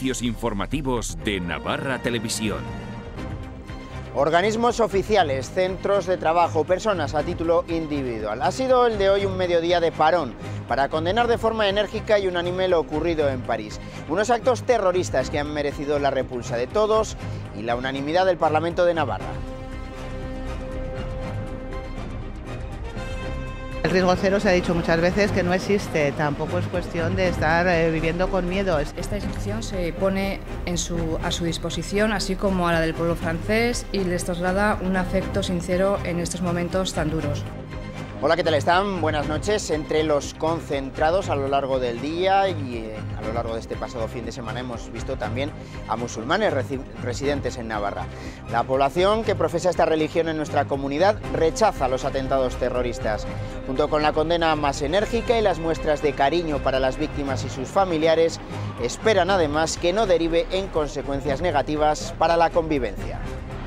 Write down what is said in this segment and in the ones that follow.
servicios informativos de Navarra Televisión. Organismos oficiales, centros de trabajo, personas a título individual. Ha sido el de hoy un mediodía de parón para condenar de forma enérgica y unánime lo ocurrido en París. Unos actos terroristas que han merecido la repulsa de todos y la unanimidad del Parlamento de Navarra. El riesgo cero se ha dicho muchas veces que no existe, tampoco es cuestión de estar viviendo con miedo. Esta institución se pone a su disposición, así como a la del pueblo francés, y les traslada un afecto sincero en estos momentos tan duros. Hola, ¿qué tal están? Buenas noches. Entre los concentrados a lo largo del día y a lo largo de este pasado fin de semana hemos visto también a musulmanes residentes en Navarra. La población que profesa esta religión en nuestra comunidad rechaza los atentados terroristas. Junto con la condena más enérgica y las muestras de cariño para las víctimas y sus familiares, esperan además que no derive en consecuencias negativas para la convivencia.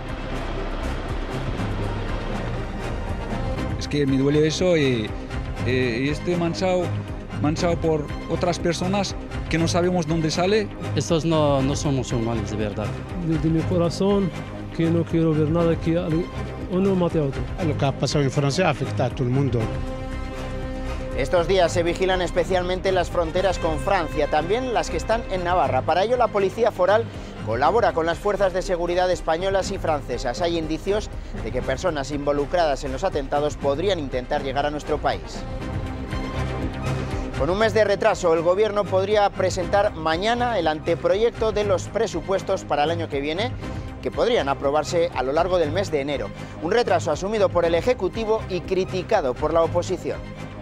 Es que me duele eso y estoy manchado por otras personas que no sabemos dónde sale. Estos no son musulmanes de verdad. De mi corazón, que no quiero ver nada que uno mate a otro. Lo que ha pasado en Francia afecta a todo el mundo. Estos días se vigilan especialmente las fronteras con Francia, también las que están en Navarra. Para ello, la Policía Foral colabora con las fuerzas de seguridad españolas y francesas. Hay indicios de que personas involucradas en los atentados podrían intentar llegar a nuestro país. Con un mes de retraso, el Gobierno podría presentar mañana el anteproyecto de los presupuestos para el año que viene, que podrían aprobarse a lo largo del mes de enero. Un retraso asumido por el Ejecutivo y criticado por la oposición.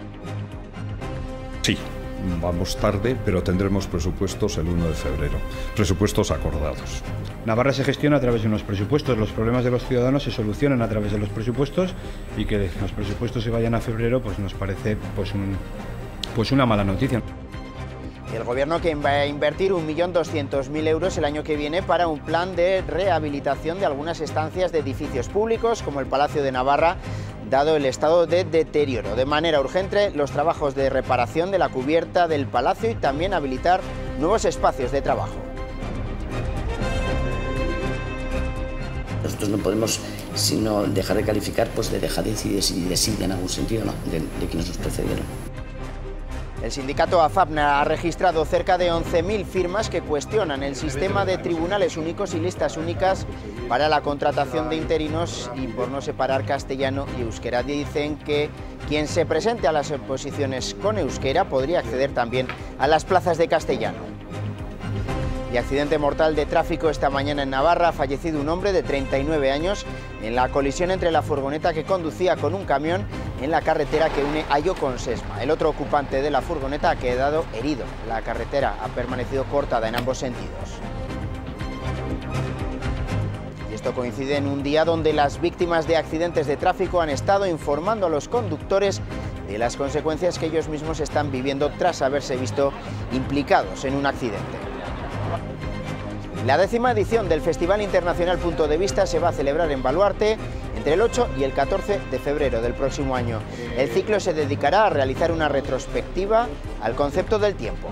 Sí, vamos tarde, pero tendremos presupuestos el 1 de febrero. Presupuestos acordados. Navarra se gestiona a través de unos presupuestos. Los problemas de los ciudadanos se solucionan a través de los presupuestos, y que los presupuestos se vayan a febrero pues nos parece una mala noticia. El Gobierno que va a invertir 1.200.000 euros el año que viene para un plan de rehabilitación de algunas estancias de edificios públicos como el Palacio de Navarra, dado el estado de deterioro. De manera urgente, los trabajos de reparación de la cubierta del palacio y también habilitar nuevos espacios de trabajo. Nosotros no podemos sino dejar de calificar de dejadez y de sí en algún sentido, ¿no?, de quienes nos precedieron. El sindicato AFAPNA ha registrado cerca de 11.000 firmas que cuestionan el sistema de tribunales únicos y listas únicas para la contratación de interinos y por no separar castellano y euskera. Dicen que quien se presente a las oposiciones con euskera podría acceder también a las plazas de castellano. Y accidente mortal de tráfico esta mañana en Navarra. Ha fallecido un hombre de 39 años en la colisión entre la furgoneta que conducía con un camión en la carretera que une Ayo con Sesma. El otro ocupante de la furgoneta ha quedado herido. La carretera ha permanecido cortada en ambos sentidos. Y esto coincide en un día donde las víctimas de accidentes de tráfico han estado informando a los conductores de las consecuencias que ellos mismos están viviendo tras haberse visto implicados en un accidente. La 10ª edición del Festival Internacional Punto de Vista se va a celebrar en Baluarte entre el 8 y el 14 de febrero del próximo año. El ciclo se dedicará a realizar una retrospectiva al concepto del tiempo.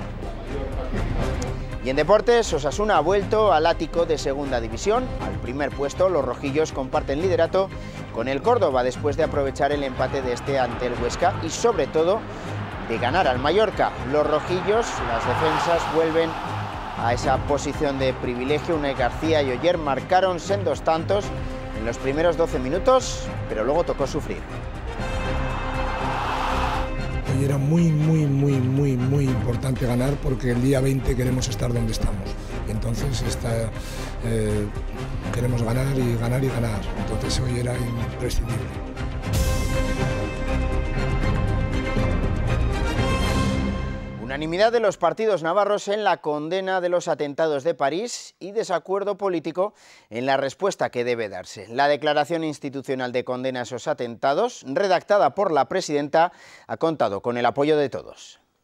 Y en deportes, Osasuna ha vuelto al ático de Segunda División. Al primer puesto, los rojillos comparten liderato con el Córdoba después de aprovechar el empate de este ante el Huesca y sobre todo de ganar al Mallorca. Los rojillos, las defensas, vuelven a esa posición de privilegio. Unai García y Oyer marcaron sendos tantos en los primeros 12 minutos, pero luego tocó sufrir. Hoy era muy importante ganar porque el día 20 queremos estar donde estamos. Y entonces queremos ganar y ganar y ganar. Entonces hoy era imprescindible. Unanimidad de los partidos navarros en la condena de los atentados de París y desacuerdo político en la respuesta que debe darse. La declaración institucional de condena a esos atentados, redactada por la presidenta, ha contado con el apoyo de todos.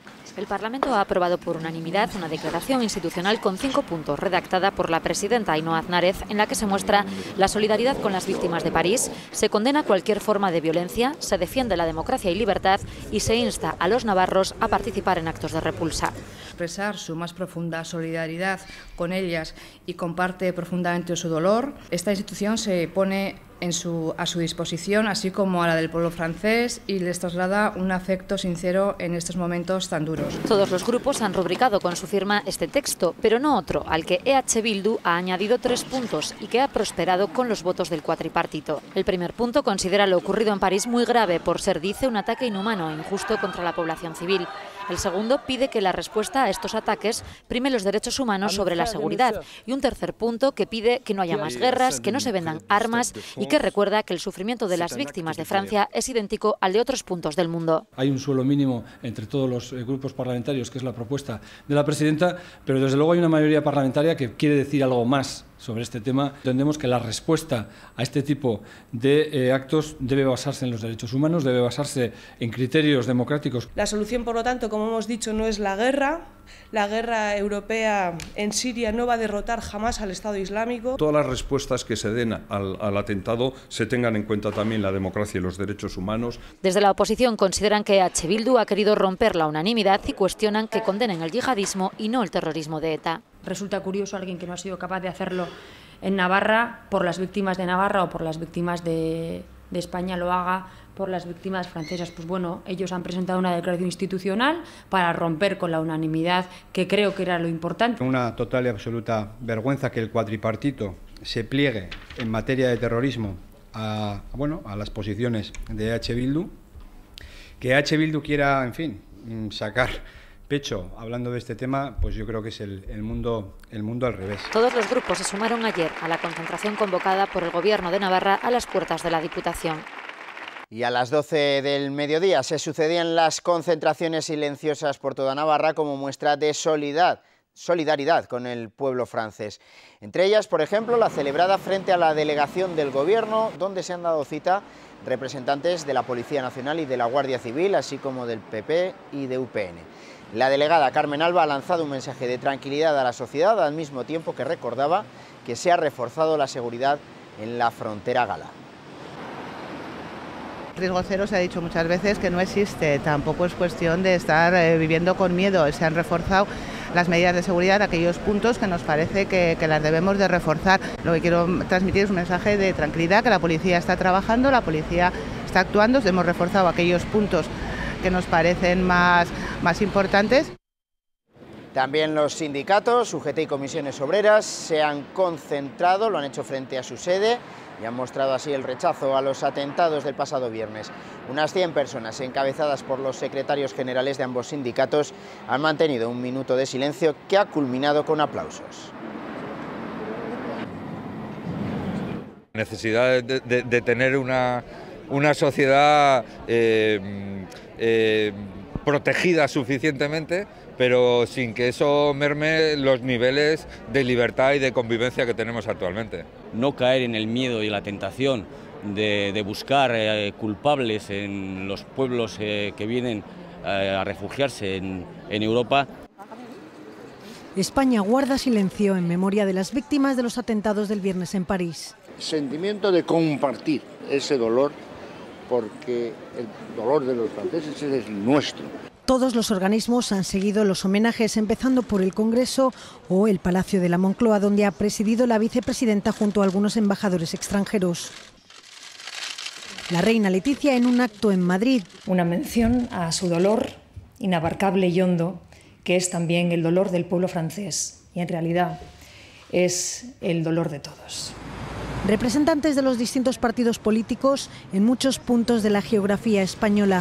El Parlamento ha aprobado por unanimidad una declaración institucional con 5 puntos redactada por la presidenta Ainhoa Aznárez, en la que se muestra la solidaridad con las víctimas de París, se condena cualquier forma de violencia, se defiende la democracia y libertad y se insta a los navarros a participar en actos de repulsa. Expresar su más profunda solidaridad con ellas y comparte profundamente su dolor. Esta institución se pone a su disposición, así como a la del pueblo francés, y les traslada un afecto sincero en estos momentos tan duros. Todos los grupos han rubricado con su firma este texto, pero no otro, al que EH Bildu ha añadido 3 puntos y que ha prosperado con los votos del cuatripartito. El primer punto considera lo ocurrido en París muy grave por ser, dice, un ataque inhumano e injusto contra la población civil. El segundo pide que la respuesta a estos ataques prime los derechos humanos sobre la seguridad. Y un tercer punto que pide que no haya más guerras, que no se vendan armas y que recuerda que el sufrimiento de las víctimas de Francia es idéntico al de otros puntos del mundo. Hay un suelo mínimo entre todos los grupos parlamentarios, que es la propuesta de la presidenta, pero desde luego hay una mayoría parlamentaria que quiere decir algo más sobre este tema. Entendemos que la respuesta a este tipo de actos debe basarse en los derechos humanos, debe basarse en criterios democráticos. La solución, por lo tanto, como hemos dicho, no es la guerra. La guerra europea en Siria no va a derrotar jamás al Estado Islámico. Todas las respuestas que se den al atentado se tengan en cuenta también la democracia y los derechos humanos. Desde la oposición consideran que EH Bildu ha querido romper la unanimidad y cuestionan que condenen el yihadismo y no el terrorismo de ETA. Resulta curioso alguien que no ha sido capaz de hacerlo en Navarra por las víctimas de Navarra o por las víctimas de España lo haga por las víctimas francesas. Pues bueno, ellos han presentado una declaración institucional para romper con la unanimidad, que creo que era lo importante. Una total y absoluta vergüenza que el cuatripartito se pliegue en materia de terrorismo a las posiciones de EH Bildu, que EH Bildu quiera, en fin, sacar pecho hablando de este tema, pues yo creo que es el mundo al revés. Todos los grupos se sumaron ayer a la concentración convocada por el Gobierno de Navarra a las puertas de la Diputación. Y a las 12 del mediodía se sucedían las concentraciones silenciosas por toda Navarra como muestra de solidaridad con el pueblo francés. Entre ellas, por ejemplo, la celebrada frente a la delegación del Gobierno, donde se han dado cita representantes de la Policía Nacional y de la Guardia Civil, así como del PP y de UPN. La delegada Carmen Alba ha lanzado un mensaje de tranquilidad a la sociedad, al mismo tiempo que recordaba que se ha reforzado la seguridad en la frontera gala. Riesgo cero se ha dicho muchas veces que no existe, tampoco es cuestión de estar viviendo con miedo. Se han reforzado las medidas de seguridad, aquellos puntos que nos parece que las debemos de reforzar. Lo que quiero transmitir es un mensaje de tranquilidad, que la policía está trabajando, la policía está actuando, hemos reforzado aquellos puntos que nos parecen más importantes. También los sindicatos, UGT y comisiones obreras, se han concentrado, lo han hecho frente a su sede y han mostrado así el rechazo a los atentados del pasado viernes. Unas 100 personas, encabezadas por los secretarios generales de ambos sindicatos, han mantenido un minuto de silencio que ha culminado con aplausos. Necesidad de tener una sociedad protegida suficientemente, pero sin que eso merme los niveles de libertad y de convivencia que tenemos actualmente. No caer en el miedo y la tentación de buscar culpables en los pueblos que vienen a refugiarse en Europa. España guarda silencio en memoria de las víctimas de los atentados del viernes en París. Sentimiento de compartir ese dolor, porque el dolor de los franceses es nuestro. Todos los organismos han seguido los homenajes, empezando por el Congreso o el Palacio de la Moncloa, donde ha presidido la vicepresidenta junto a algunos embajadores extranjeros. La reina Leticia en un acto en Madrid. Una mención a su dolor inabarcable y hondo, que es también el dolor del pueblo francés, y en realidad es el dolor de todos. Representantes de los distintos partidos políticos en muchos puntos de la geografía española.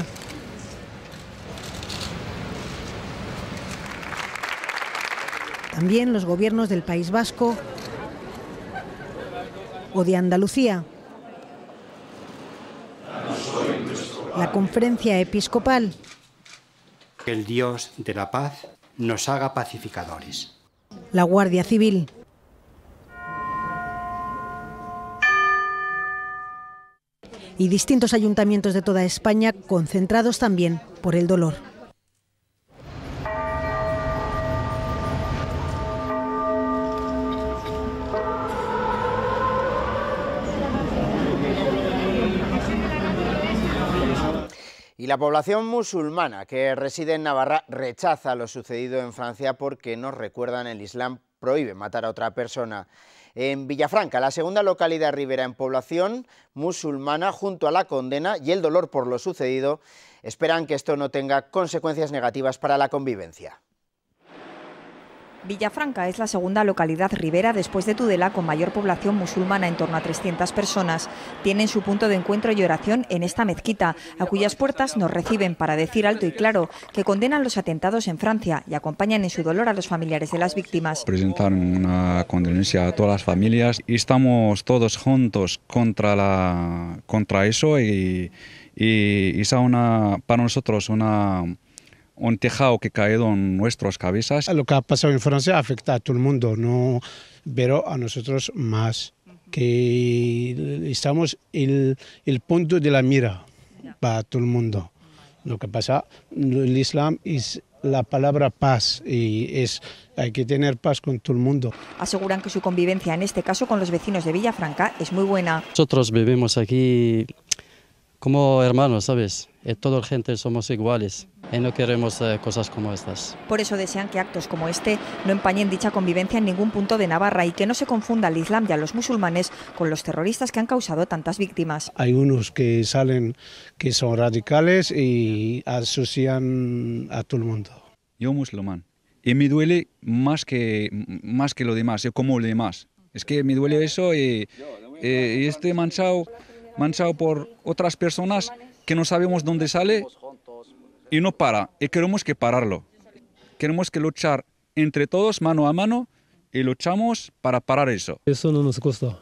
También los gobiernos del País Vasco o de Andalucía. La Conferencia Episcopal. Que el Dios de la paz nos haga pacificadores. La Guardia Civil. Y distintos ayuntamientos de toda España concentrados también por el dolor. Y la población musulmana que reside en Navarra rechaza lo sucedido en Francia porque, nos recuerdan, el Islam prohíbe matar a otra persona. En Villafranca, la segunda localidad ribera en población musulmana, junto a la condena y el dolor por lo sucedido, esperan que esto no tenga consecuencias negativas para la convivencia. Villafranca es la segunda localidad ribera después de Tudela con mayor población musulmana, en torno a 300 personas. Tienen su punto de encuentro y oración en esta mezquita, a cuyas puertas nos reciben para decir alto y claro que condenan los atentados en Francia y acompañan en su dolor a los familiares de las víctimas. Presentar una condolencia a todas las familias y estamos todos juntos contra eso y es para nosotros un tejado que ha caído en nuestras cabezas. Lo que ha pasado en Francia afecta a todo el mundo, no, pero a nosotros más, que estamos el punto de la mira para todo el mundo. Lo que pasa, el Islam es la palabra paz y hay que tener paz con todo el mundo. Aseguran que su convivencia, en este caso con los vecinos de Villafranca, es muy buena. Nosotros vivimos aquí como hermanos, ¿sabes? Toda la gente somos iguales y no queremos cosas como estas. Por eso desean que actos como este no empañen dicha convivencia en ningún punto de Navarra y que no se confunda al Islam y a los musulmanes con los terroristas que han causado tantas víctimas. Hay unos que salen que son radicales y asocian a todo el mundo. Yo musulmán y me duele más que lo demás, como lo demás. Es que me duele eso y este manchado por otras personas que no sabemos dónde sale y no para, y queremos que pararlo. Queremos que luchar entre todos, mano a mano, y luchamos para parar eso. Eso no nos gusta,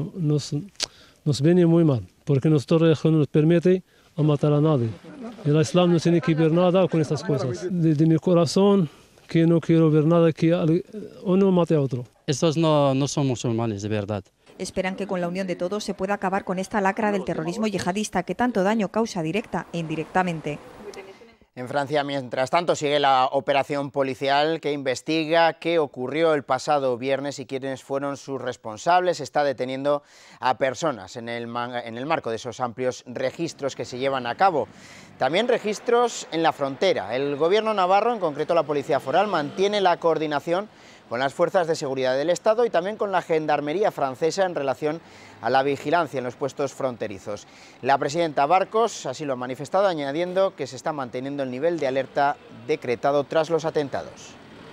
nos viene muy mal, porque nuestra religión no nos permite a matar a nadie. El Islam no tiene que ver nada con estas cosas. De mi corazón, que no quiero ver nada que uno mate a otro. Estos no son musulmanes, de verdad. Esperan que con la unión de todos se pueda acabar con esta lacra del terrorismo yihadista que tanto daño causa directa e indirectamente. En Francia, mientras tanto, sigue la operación policial que investiga qué ocurrió el pasado viernes y quiénes fueron sus responsables. Está deteniendo a personas en el marco de esos amplios registros que se llevan a cabo. También registros en la frontera. El gobierno navarro, en concreto la Policía Foral, mantiene la coordinación con las fuerzas de seguridad del Estado y también con la Gendarmería francesa en relación a la vigilancia en los puestos fronterizos. La presidenta Barcos así lo ha manifestado, añadiendo que se está manteniendo el nivel de alerta decretado tras los atentados.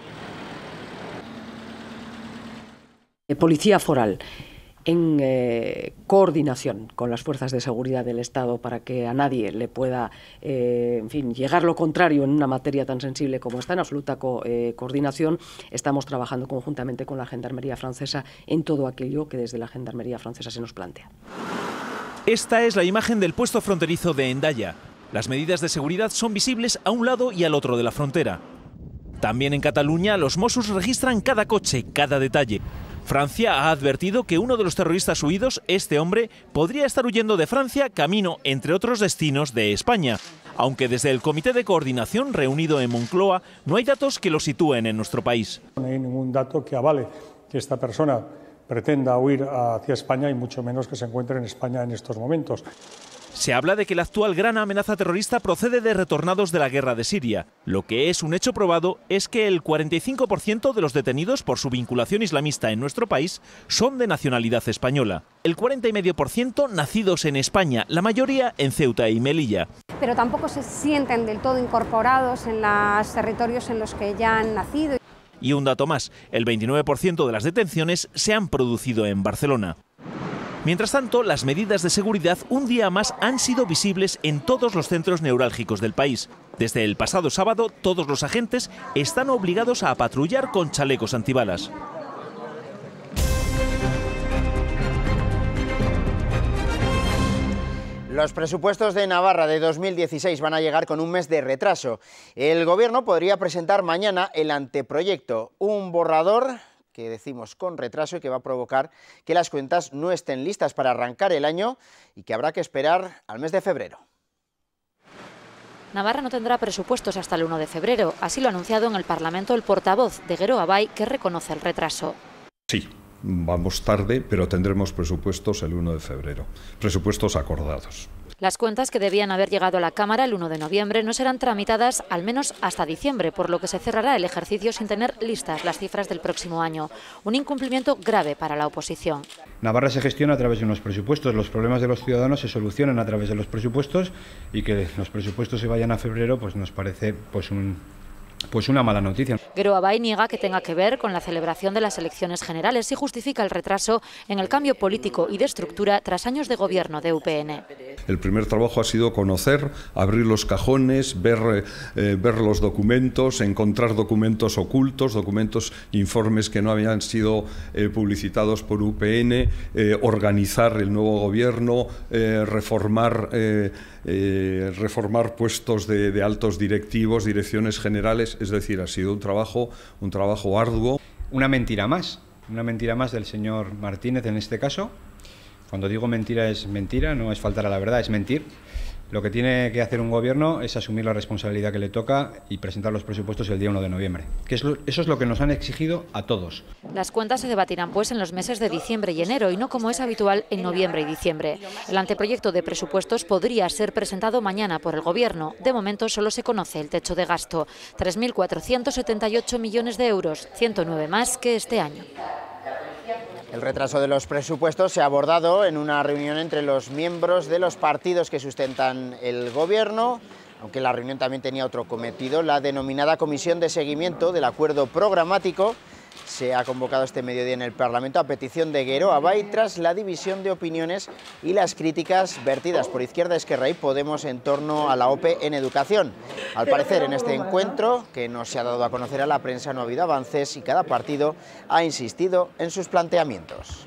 Policía Foral, en coordinación con las fuerzas de seguridad del Estado para que a nadie le pueda llegar lo contrario en una materia tan sensible como esta, en absoluta coordinación. Estamos trabajando conjuntamente con la Gendarmería francesa en todo aquello que desde la Gendarmería francesa se nos plantea. Esta es la imagen del puesto fronterizo de Hendaya. Las medidas de seguridad son visibles a un lado y al otro de la frontera. También en Cataluña los Mossos registran cada coche, cada detalle. Francia ha advertido que uno de los terroristas huidos, este hombre, podría estar huyendo de Francia camino, entre otros destinos, de España. Aunque desde el Comité de Coordinación reunido en Moncloa no hay datos que lo sitúen en nuestro país. No hay ningún dato que avale que esta persona pretenda huir hacia España y mucho menos que se encuentre en España en estos momentos. Se habla de que la actual gran amenaza terrorista procede de retornados de la guerra de Siria. Lo que es un hecho probado es que el 45% de los detenidos por su vinculación islamista en nuestro país son de nacionalidad española. El 40,5% nacidos en España, la mayoría en Ceuta y Melilla. Pero tampoco se sienten del todo incorporados en los territorios en los que ya han nacido. Y un dato más, el 29% de las detenciones se han producido en Barcelona. Mientras tanto, las medidas de seguridad un día más han sido visibles en todos los centros neurálgicos del país. Desde el pasado sábado, todos los agentes están obligados a patrullar con chalecos antibalas. Los presupuestos de Navarra de 2016 van a llegar con un mes de retraso. El Gobierno podría presentar mañana el anteproyecto, un borrador que decimos con retraso y que va a provocar que las cuentas no estén listas para arrancar el año y que habrá que esperar al mes de febrero. Navarra no tendrá presupuestos hasta el 1 de febrero, así lo ha anunciado en el Parlamento el portavoz de Guero Abay, que reconoce el retraso. Sí, vamos tarde, pero tendremos presupuestos el 1 de febrero, presupuestos acordados. Las cuentas que debían haber llegado a la Cámara el 1 de noviembre no serán tramitadas al menos hasta diciembre, por lo que se cerrará el ejercicio sin tener listas las cifras del próximo año. Un incumplimiento grave para la oposición. Navarra se gestiona a través de unos presupuestos, los problemas de los ciudadanos se solucionan a través de los presupuestos, y que los presupuestos se vayan a febrero pues nos parece una mala noticia. Gero Abay niega que tenga que ver con la celebración de las elecciones generales y justifica el retraso en el cambio político y de estructura tras años de gobierno de UPN. El primer trabajo ha sido conocer, abrir los cajones, ver los documentos, encontrar documentos ocultos, informes que no habían sido publicitados por UPN, organizar el nuevo gobierno, reformar puestos de altos directivos, direcciones generales. Es decir, ha sido un trabajo arduo. Una mentira más del señor Martínez en este caso. Cuando digo mentira es mentira, no es faltar a la verdad, es mentir. Lo que tiene que hacer un gobierno es asumir la responsabilidad que le toca y presentar los presupuestos el día 1 de noviembre. Eso es lo que nos han exigido a todos. Las cuentas se debatirán pues en los meses de diciembre y enero y no como es habitual en noviembre y diciembre. El anteproyecto de presupuestos podría ser presentado mañana por el Gobierno. De momento solo se conoce el techo de gasto, 3.478 millones de euros, 109 más que este año. El retraso de los presupuestos se ha abordado en una reunión entre los miembros de los partidos que sustentan el Gobierno, aunque la reunión también tenía otro cometido, la denominada Comisión de Seguimiento del Acuerdo Programático. Se ha convocado este mediodía en el Parlamento a petición de Gero Abay tras la división de opiniones y las críticas vertidas por Izquierda, Esquerra y Podemos en torno a la OPE en educación. Al parecer, en este encuentro, que no se ha dado a conocer a la prensa, no ha habido avances y cada partido ha insistido en sus planteamientos.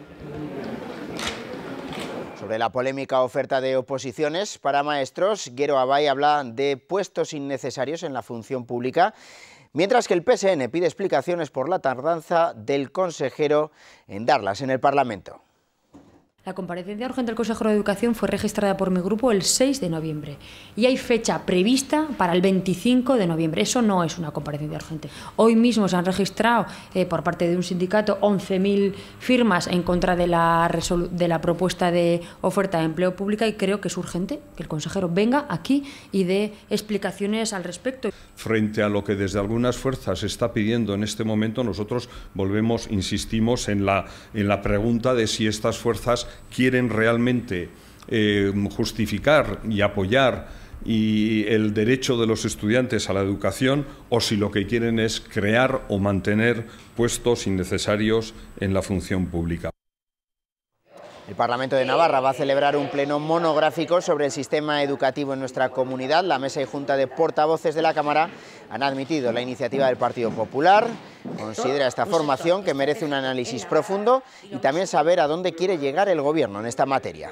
Sobre la polémica oferta de oposiciones para maestros, Gero Abay habla de puestos innecesarios en la función pública, mientras que el PSN pide explicaciones por la tardanza del consejero en darlas en el Parlamento. La comparecencia urgente del consejero de Educación fue registrada por mi grupo el 6 de noviembre y hay fecha prevista para el 25 de noviembre. Eso no es una comparecencia urgente. Hoy mismo se han registrado por parte de un sindicato 11.000 firmas en contra de la propuesta de oferta de empleo pública y creo que es urgente que el consejero venga aquí y dé explicaciones al respecto. Frente a lo que desde algunas fuerzas se está pidiendo en este momento, nosotros insistimos en la pregunta de si estas fuerzas quieren realmente justificar y apoyar el derecho de los estudiantes a la educación o si lo que quieren es crear o mantener puestos innecesarios en la función pública. El Parlamento de Navarra va a celebrar un pleno monográfico sobre el sistema educativo en nuestra comunidad. La mesa y junta de portavoces de la Cámara han admitido la iniciativa del Partido Popular. Considera esta formación que merece un análisis profundo y también saber a dónde quiere llegar el Gobierno en esta materia.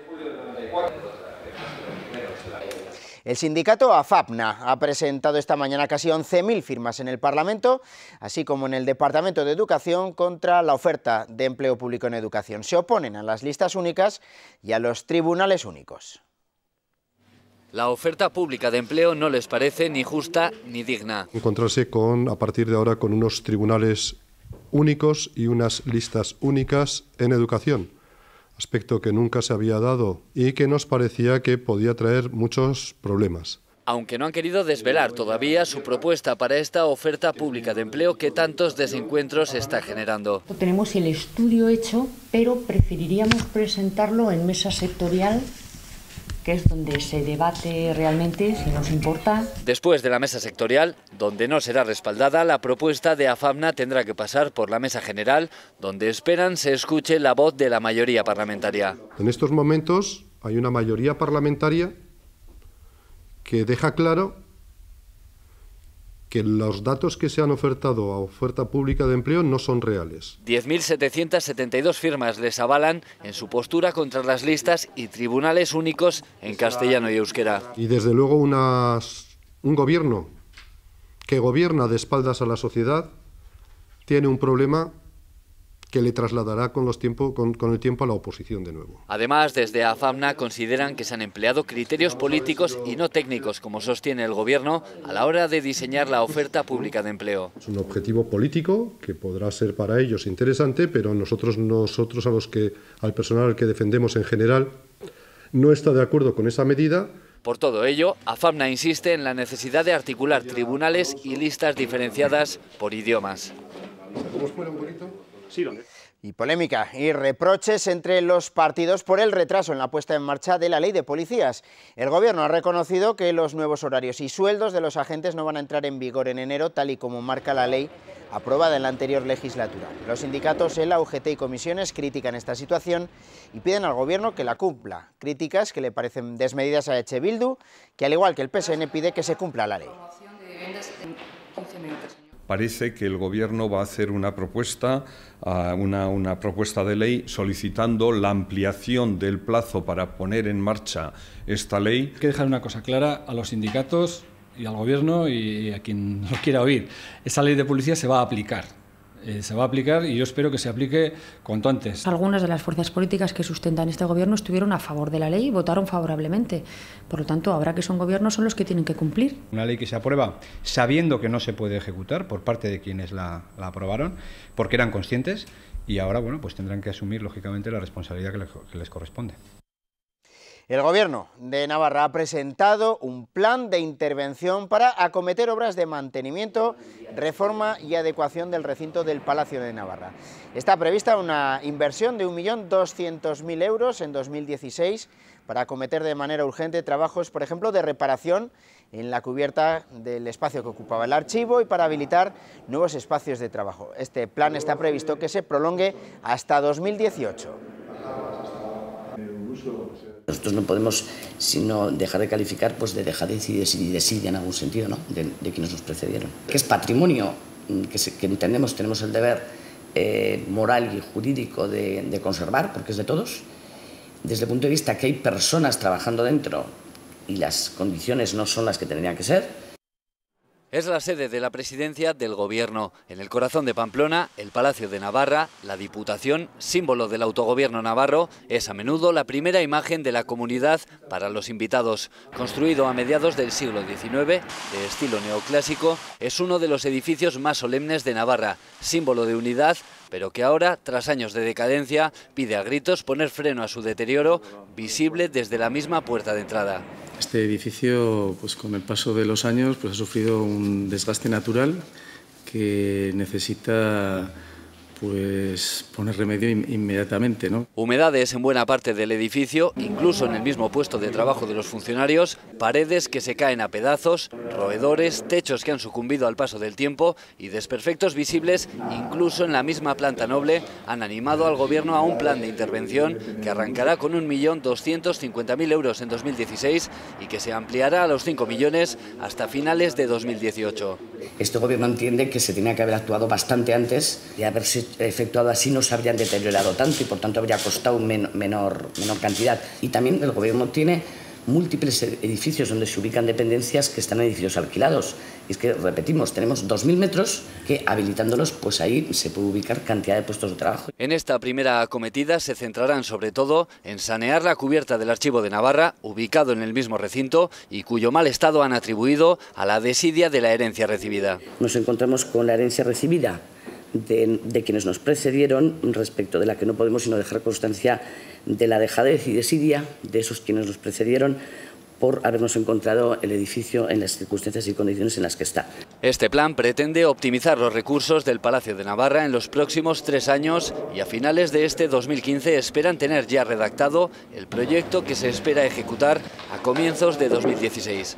El sindicato AFAPNA ha presentado esta mañana casi 11.000 firmas en el Parlamento, así como en el Departamento de Educación, contra la oferta de empleo público en educación. Se oponen a las listas únicas y a los tribunales únicos. La oferta pública de empleo no les parece ni justa ni digna. Encontrarse a partir de ahora con unos tribunales únicos y unas listas únicas en educación, aspecto que nunca se había dado y que nos parecía que podía traer muchos problemas. Aunque no han querido desvelar todavía su propuesta para esta oferta pública de empleo que tantos desencuentros está generando. Tenemos el estudio hecho, pero preferiríamos presentarlo en mesa sectorial, que es donde se debate realmente, si nos importa. Después de la mesa sectorial, donde no será respaldada, la propuesta de AFAPNA tendrá que pasar por la mesa general, donde esperan se escuche la voz de la mayoría parlamentaria. En estos momentos hay una mayoría parlamentaria que deja claro que los datos que se han ofertado a oferta pública de empleo no son reales. 10.772 firmas les avalan en su postura contra las listas y tribunales únicos en castellano y euskera. Y desde luego un gobierno que gobierna de espaldas a la sociedad tiene un problema que le trasladará con el tiempo a la oposición de nuevo. Además, desde AFAPNA consideran que se han empleado criterios políticos y no técnicos, como sostiene el Gobierno, a la hora de diseñar la oferta pública de empleo. Es un objetivo político que podrá ser para ellos interesante, pero nosotros al personal al que defendemos en general, no está de acuerdo con esa medida. Por todo ello, AFAMNA insiste en la necesidad de articular tribunales y listas diferenciadas por idiomas. Y polémica y reproches entre los partidos por el retraso en la puesta en marcha de la ley de policías. El Gobierno ha reconocido que los nuevos horarios y sueldos de los agentes no van a entrar en vigor en enero, tal y como marca la ley aprobada en la anterior legislatura. Los sindicatos, la UGT y comisiones critican esta situación y piden al Gobierno que la cumpla. Críticas que le parecen desmedidas a EH Bildu, que al igual que el PSN pide que se cumpla la ley. Parece que el Gobierno va a hacer una propuesta de ley solicitando la ampliación del plazo para poner en marcha esta ley. Hay que dejar una cosa clara a los sindicatos y al Gobierno y a quien lo quiera oír. Esa ley de policía se va a aplicar. Y yo espero que se aplique cuanto antes. Algunas de las fuerzas políticas que sustentan este Gobierno estuvieron a favor de la ley y votaron favorablemente. Por lo tanto, ahora que son Gobierno son los que tienen que cumplir. Una ley que se aprueba sabiendo que no se puede ejecutar por parte de quienes la aprobaron, porque eran conscientes y ahora pues tendrán que asumir lógicamente la responsabilidad que les corresponde. El Gobierno de Navarra ha presentado un plan de intervención para acometer obras de mantenimiento, reforma y adecuación del recinto del Palacio de Navarra. Está prevista una inversión de 1.200.000 euros en 2016 para acometer de manera urgente trabajos, por ejemplo, de reparación en la cubierta del espacio que ocupaba el archivo y para habilitar nuevos espacios de trabajo. Este plan está previsto que se prolongue hasta 2018. Nosotros no podemos sino dejar de calificar de dejadez y de desidia en algún sentido, ¿no? de quienes nos precedieron. Que es patrimonio que entendemos, tenemos el deber moral y jurídico de conservar, porque es de todos. Desde el punto de vista que hay personas trabajando dentro y las condiciones no son las que tendrían que ser. Es la sede de la presidencia del Gobierno. En el corazón de Pamplona, el Palacio de Navarra, la Diputación, símbolo del autogobierno navarro, es a menudo la primera imagen de la comunidad para los invitados. Construido a mediados del siglo XIX, de estilo neoclásico, es uno de los edificios más solemnes de Navarra, símbolo de unidad, pero que ahora, tras años de decadencia, pide a gritos poner freno a su deterioro, visible desde la misma puerta de entrada. Este edificio, con el paso de los años, ha sufrido un desgaste natural que necesita poner remedio inmediatamente, ¿no? Humedades en buena parte del edificio, incluso en el mismo puesto de trabajo de los funcionarios, paredes que se caen a pedazos, roedores, techos que han sucumbido al paso del tiempo y desperfectos visibles incluso en la misma planta noble han animado al Gobierno a un plan de intervención que arrancará con 1.250.000 euros en 2016 y que se ampliará a los 5 millones hasta finales de 2018. Este Gobierno entiende que se tenía que haber actuado bastante antes de haberse efectuado así, no se habrían deteriorado tanto y por tanto habría costado menor cantidad. Y también el Gobierno tiene múltiples edificios donde se ubican dependencias que están en edificios alquilados. Y es que, repetimos, tenemos 2.000 metros que habilitándolos, ahí se puede ubicar cantidad de puestos de trabajo. En esta primera acometida se centrarán sobre todo en sanear la cubierta del Archivo de Navarra, ubicado en el mismo recinto y cuyo mal estado han atribuido a la desidia de la herencia recibida. Nos encontramos con la herencia recibida de quienes nos precedieron, respecto de la que no podemos sino dejar constancia de la dejadez y desidia de esos quienes nos precedieron por habernos encontrado el edificio en las circunstancias y condiciones en las que está. Este plan pretende optimizar los recursos del Palacio de Navarra en los próximos 3 años y a finales de este 2015 esperan tener ya redactado el proyecto que se espera ejecutar a comienzos de 2016.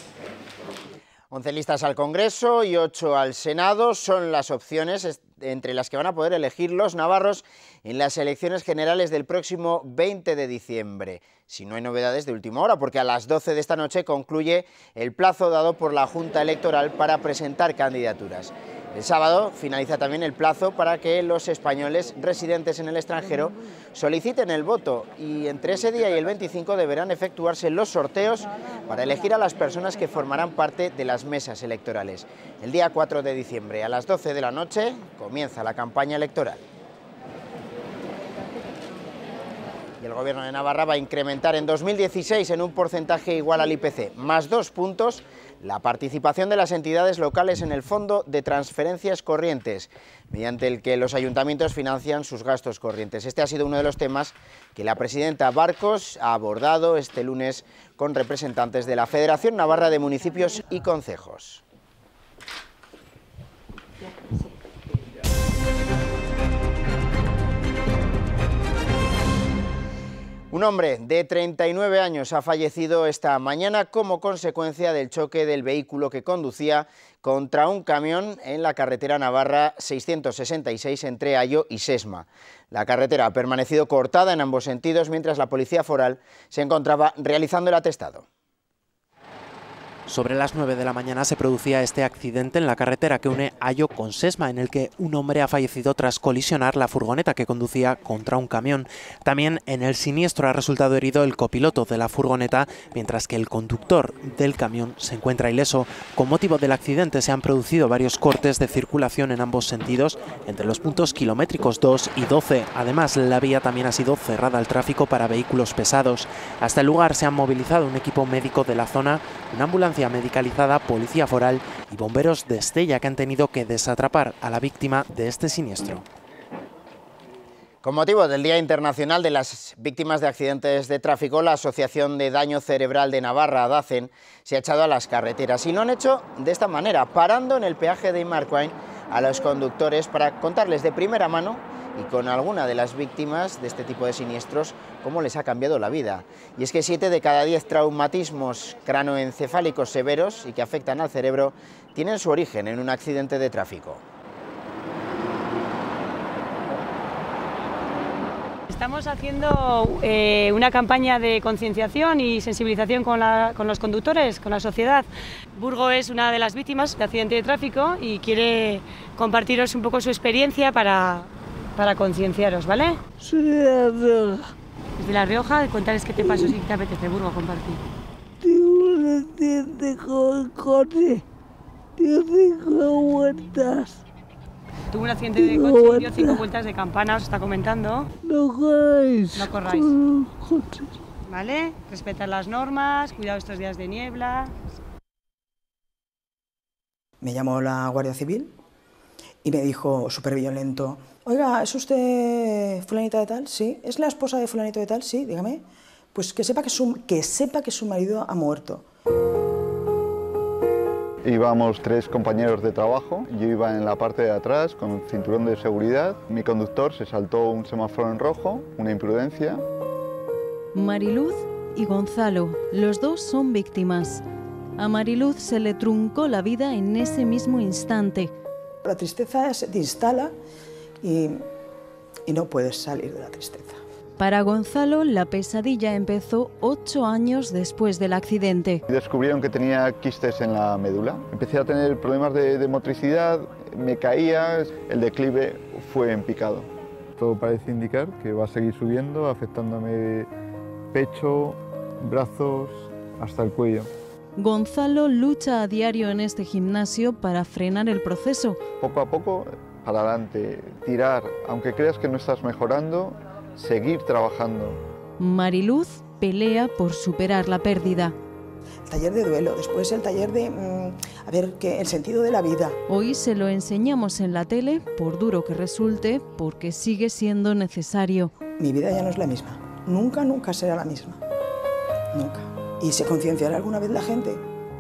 11 listas al Congreso y 8 al Senado son las opciones entre las que van a poder elegir los navarros en las elecciones generales del próximo 20 de diciembre. Si no hay novedades de última hora, porque a las 12 de esta noche concluye el plazo dado por la Junta Electoral para presentar candidaturas. El sábado finaliza también el plazo para que los españoles residentes en el extranjero soliciten el voto y entre ese día y el 25 deberán efectuarse los sorteos para elegir a las personas que formarán parte de las mesas electorales. El día 4 de diciembre a las 12 de la noche comienza la campaña electoral. Y el Gobierno de Navarra va a incrementar en 2016 en un porcentaje igual al IPC, más 2 puntos, la participación de las entidades locales en el Fondo de Transferencias Corrientes, mediante el que los ayuntamientos financian sus gastos corrientes. Este ha sido uno de los temas que la presidenta Barcos ha abordado este lunes con representantes de la Federación Navarra de Municipios y Concejos. Un hombre de 39 años ha fallecido esta mañana como consecuencia del choque del vehículo que conducía contra un camión en la carretera navarra 666 entre Ayo y Sesma. La carretera ha permanecido cortada en ambos sentidos mientras la policía foral se encontraba realizando el atestado. Sobre las 9 de la mañana se producía este accidente en la carretera que une Ayo con Sesma, en el que un hombre ha fallecido tras colisionar la furgoneta que conducía contra un camión. También en el siniestro ha resultado herido el copiloto de la furgoneta, mientras que el conductor del camión se encuentra ileso. Con motivo del accidente se han producido varios cortes de circulación en ambos sentidos, entre los puntos kilométricos 2 y 12. Además, la vía también ha sido cerrada al tráfico para vehículos pesados. Hasta el lugar se han movilizado un equipo médico de la zona, una ambulancia medicalizada, policía foral y bomberos de Estella, que han tenido que desatrapar a la víctima de este siniestro. Con motivo del Día Internacional de las Víctimas de Accidentes de Tráfico, la Asociación de Daño Cerebral de Navarra, ADACEN, se ha echado a las carreteras y lo han hecho de esta manera, parando en el peaje de Imarcoain a los conductores para contarles de primera mano y con alguna de las víctimas de este tipo de siniestros cómo les ha cambiado la vida. Y es que 7 de cada 10 traumatismos cranoencefálicos severos y que afectan al cerebro tienen su origen en un accidente de tráfico. Estamos haciendo una campaña de concienciación y sensibilización con los conductores, con la sociedad. Burgo es una de las víctimas de accidente de tráfico y quiere compartiros un poco su experiencia para concienciaros, ¿vale? Soy de La Rioja. Desde La Rioja, contarles qué te pasó, si te apetece, Burgo, compartir. Tengo un accidente con el coche, dio 5 vueltas. Tuvo un accidente de coche, dio 5 vueltas de campana, os está comentando. No corráis. No corráis. ¿Vale? Respetar las normas, cuidado estos días de niebla. Me llamó la Guardia Civil y me dijo súper violento: oiga, ¿es usted fulanita de tal? Sí. ¿Es la esposa de fulanito de tal? Sí, dígame. Pues que sepa que su marido ha muerto. Íbamos 3 compañeros de trabajo, yo iba en la parte de atrás con un cinturón de seguridad, mi conductor se saltó un semáforo en rojo, una imprudencia. Mariluz y Gonzalo, los dos son víctimas. A Mariluz se le truncó la vida en ese mismo instante. La tristeza se te instala y no puedes salir de la tristeza. Para Gonzalo, la pesadilla empezó 8 años después del accidente. Descubrieron que tenía quistes en la médula. Empecé a tener problemas de motricidad, me caía, el declive fue en picado. Todo parece indicar que va a seguir subiendo, afectándome pecho, brazos, hasta el cuello. Gonzalo lucha a diario en este gimnasio para frenar el proceso. Poco a poco, para adelante, tirar, aunque creas que no estás mejorando, seguir trabajando. Mariluz pelea por superar la pérdida. El taller de duelo, después el taller de, el sentido de la vida. Hoy se lo enseñamos en la tele, por duro que resulte, porque sigue siendo necesario. Mi vida ya no es la misma. Nunca, nunca será la misma. Nunca. ¿Y se concienciará alguna vez la gente?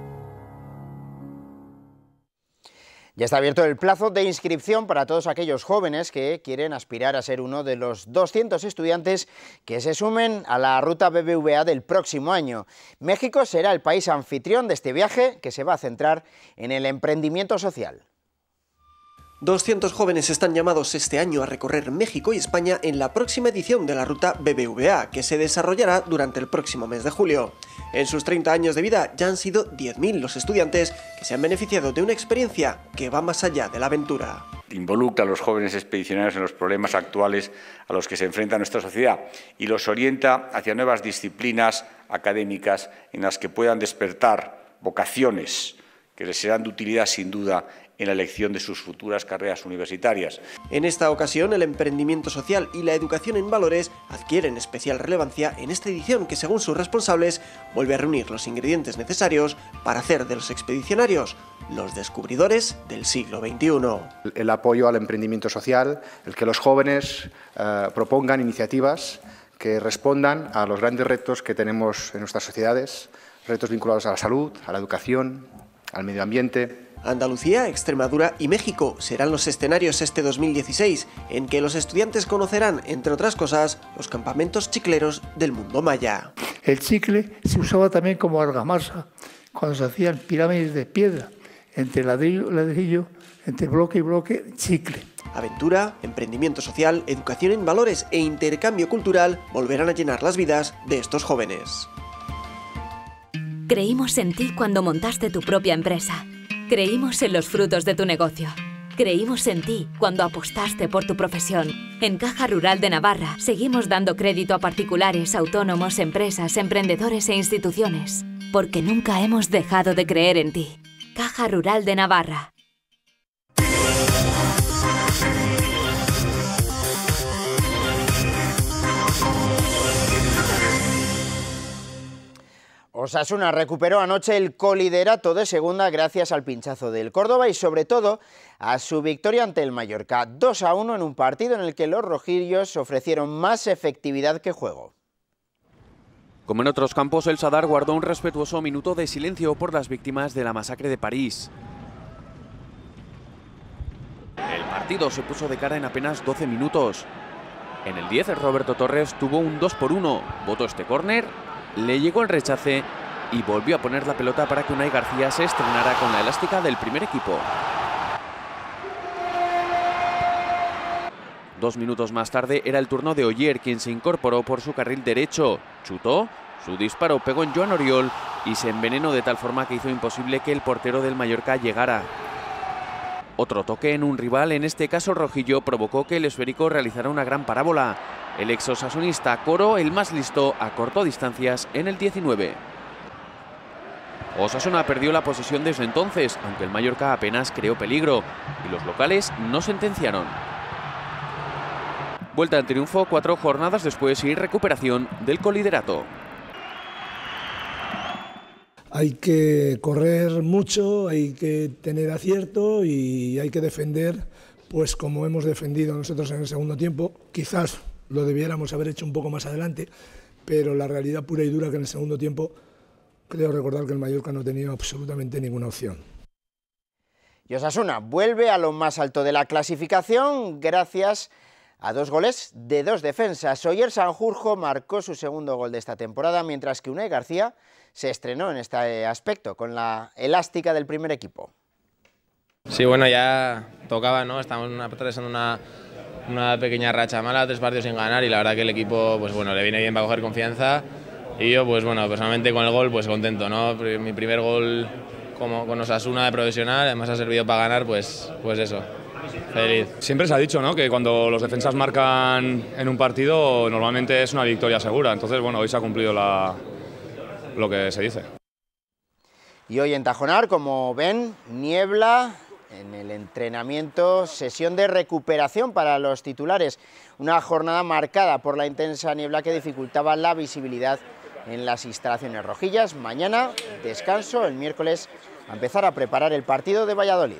Ya está abierto el plazo de inscripción para todos aquellos jóvenes que quieren aspirar a ser uno de los 200 estudiantes que se sumen a la ruta BBVA del próximo año. México será el país anfitrión de este viaje, que se va a centrar en el emprendimiento social. 200 jóvenes están llamados este año a recorrer México y España en la próxima edición de la ruta BBVA, que se desarrollará durante el próximo mes de julio. En sus 30 años de vida ya han sido 10.000 los estudiantes que se han beneficiado de una experiencia que va más allá de la aventura. Involucra a los jóvenes expedicionarios en los problemas actuales a los que se enfrenta nuestra sociedad y los orienta hacia nuevas disciplinas académicas en las que puedan despertar vocaciones que les serán de utilidad sin duda en la elección de sus futuras carreras universitarias. En esta ocasión, el emprendimiento social y la educación en valores adquieren especial relevancia en esta edición que, según sus responsables, vuelve a reunir los ingredientes necesarios para hacer de los expedicionarios los descubridores del siglo XXI. El apoyo al emprendimiento social, el que los jóvenes propongan iniciativas que respondan a los grandes retos que tenemos en nuestras sociedades, retos vinculados a la salud, a la educación, al medio ambiente. Andalucía, Extremadura y México serán los escenarios este 2016, en que los estudiantes conocerán, entre otras cosas, los campamentos chicleros del mundo maya. El chicle se usaba también como argamasa, cuando se hacían pirámides de piedra, entre ladrillo y ladrillo, entre bloque y bloque, chicle. Aventura, emprendimiento social, educación en valores e intercambio cultural volverán a llenar las vidas de estos jóvenes. Creímos en ti cuando montaste tu propia empresa. Creímos en los frutos de tu negocio. Creímos en ti cuando apostaste por tu profesión. En Caja Rural de Navarra seguimos dando crédito a particulares, autónomos, empresas, emprendedores e instituciones, porque nunca hemos dejado de creer en ti. Caja Rural de Navarra. Osasuna recuperó anoche el coliderato de segunda gracias al pinchazo del Córdoba y sobre todo a su victoria ante el Mallorca, 2-1 en un partido en el que los rojillos ofrecieron más efectividad que juego. Como en otros campos, el Sadar guardó un respetuoso minuto de silencio por las víctimas de la masacre de París. El partido se puso de cara en apenas 12 minutos. En el 10, Roberto Torres tuvo un 2-1, botó este córner, le llegó el rechace y volvió a poner la pelota para que Unai García se estrenara con la elástica del primer equipo. 2 minutos más tarde era el turno de Oyer, quien se incorporó por su carril derecho. Chutó, su disparo pegó en Joan Oriol y se envenenó de tal forma que hizo imposible que el portero del Mallorca llegara. Otro toque en un rival, en este caso rojillo, provocó que el esférico realizara una gran parábola. El ex osasunista Coro, el más listo, acortó distancias en el 19. Osasuna perdió la posesión desde entonces, aunque el Mallorca apenas creó peligro y los locales no sentenciaron. Vuelta en triunfo 4 jornadas después y recuperación del coliderato. Hay que correr mucho, hay que tener acierto y hay que defender, pues como hemos defendido nosotros en el segundo tiempo. Quizás lo debiéramos haber hecho un poco más adelante, pero la realidad pura y dura que en el segundo tiempo creo recordar que el Mallorca no tenía absolutamente ninguna opción. Y Osasuna vuelve a lo más alto de la clasificación gracias a 2 goles de 2 defensas. Oyer Sanjurjo marcó su segundo gol de esta temporada, mientras que Unai García se estrenó en este aspecto con la elástica del primer equipo. Sí, bueno, ya tocaba, ¿no? Estamos atravesando una pequeña racha mala, 3 partidos sin ganar y la verdad que el equipo, pues bueno, le viene bien para coger confianza y yo, pues bueno, personalmente con el gol, pues contento, ¿no? Mi primer gol con Osasuna de profesional, además ha servido para ganar, pues eso. Feliz. Siempre se ha dicho, ¿no?, que cuando los defensas marcan en un partido normalmente es una victoria segura, entonces bueno, hoy se ha cumplido lo que se dice. Y hoy en Tajonar, como ven, niebla en el entrenamiento, sesión de recuperación para los titulares, una jornada marcada por la intensa niebla que dificultaba la visibilidad en las instalaciones rojillas. Mañana descanso, el miércoles a empezar a preparar el partido de Valladolid.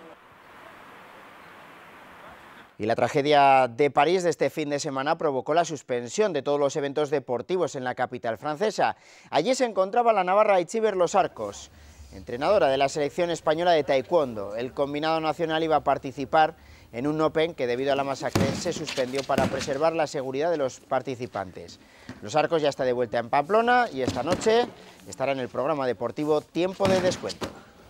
Y la tragedia de París de este fin de semana provocó la suspensión de todos los eventos deportivos en la capital francesa. Allí se encontraba la navarra Itziber Los Arcos, entrenadora de la selección española de taekwondo. El combinado nacional iba a participar en un Open que debido a la masacre se suspendió para preservar la seguridad de los participantes. Los Arcos ya está de vuelta en Pamplona y esta noche estará en el programa deportivo Tiempo de Descuento.